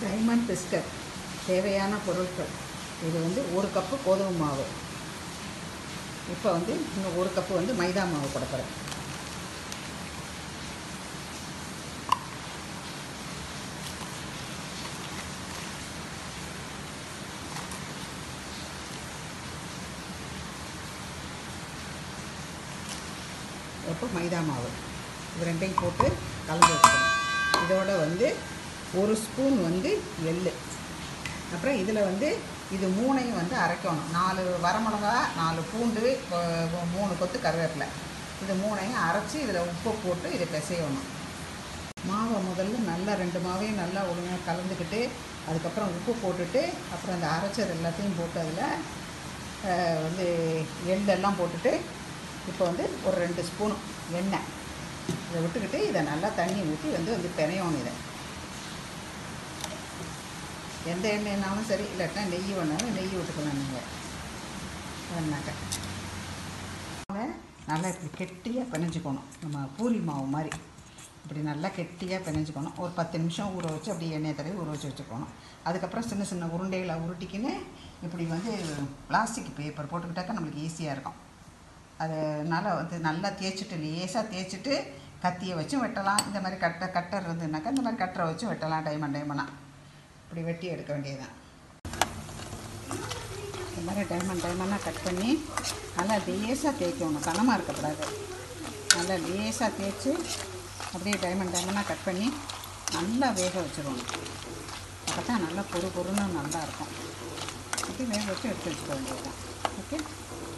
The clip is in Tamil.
டைமண்ட் பிஸ்கட் தேவையான பொருட்கள். இது வந்து 1 கப்பு கோதுமை மாவு. இப்போ வந்து இன்னும் 1 கப்பு வந்து மைதா மாவு போட போகிறேன். இப்போ மைதா மாவு இது ரெண்டையும் போட்டு கலந்து வச்சுக்கணும். இதோட வந்து 1 ஸ்பூன் வந்து எள், அப்புறம் இதில் வந்து இது 3ஐயும் வந்து அரைக்கணும். 4 வரமிளகா, 4 பூண்டு, 3 கொத்து கருவேப்பிலை, இது 3ஐயும் அரைச்சி இதில் உப்பு போட்டு இதை பிசையணும். மாவை முதல்ல நல்லா 2 மாவையும் நல்லா ஒழுங்காக கலந்துக்கிட்டு அதுக்கப்புறம் உப்பு போட்டுட்டு அப்புறம் அந்த அரைச்சது எல்லாத்தையும் போட்டு அதில் வந்து எள்ளெல்லாம் போட்டுட்டு இப்போ வந்து ஒரு 2 ஸ்பூன் எண்ணெய் இதை விட்டுக்கிட்டு இதை நல்லா தண்ணி ஊற்றி வந்து பிணையணும். இதை எந்த எண்ணெய்னாலும் சரி, இல்லாட்டினா நெய் வேணாலும் நெய் விட்டுக்கலாம். நீங்கள் வேணாக்க நல்லா இப்படி கெட்டியாக பிணைஞ்சிக்கணும். நம்ம பூரி மாவு மாதிரி இப்படி நல்லா கெட்டியாக பிணைஞ்சிக்கணும். ஒரு 10 நிமிஷம் ஊற வச்சு அப்படியே எண்ணெய் தடவி ஊற வச்சுக்கணும். அதுக்கப்புறம் சின்ன சின்ன உருண்டைகளை உருட்டிக்கின்னு இப்படி வந்து பிளாஸ்டிக் பேப்பர் போட்டுக்கிட்டாக்கா நம்மளுக்கு ஈஸியாக இருக்கும். அதனால் வந்து நல்லா தேய்ச்சிட்டு லேசாக தேய்ச்சிட்டு கத்தியை வச்சும் வெட்டலாம். இந்த மாதிரி கட்டர் இருந்ததுனாக்கா இந்த மாதிரி கட்டரை வச்சும் வெட்டலாம். டைமண்டாக இப்படி வெட்டி எடுக்க வேண்டியதுதான். இந்த மாதிரி டைமண்டாக கட் பண்ணி நல்லா லேசாக தேய்க்கணும். கனமாக இருக்கக்கூடாது. நல்லா லேசாக தேய்ச்சி அப்படியே டைமண்டாக கட் பண்ணி நல்லா வேக வச்சுருவோம். அப்போ தான் நல்லா பொறுன்னு நல்லாயிருக்கும். அப்படி வேக வச்சு எடுத்து வச்சுக்க வேண்டியதுதான். ஓகே.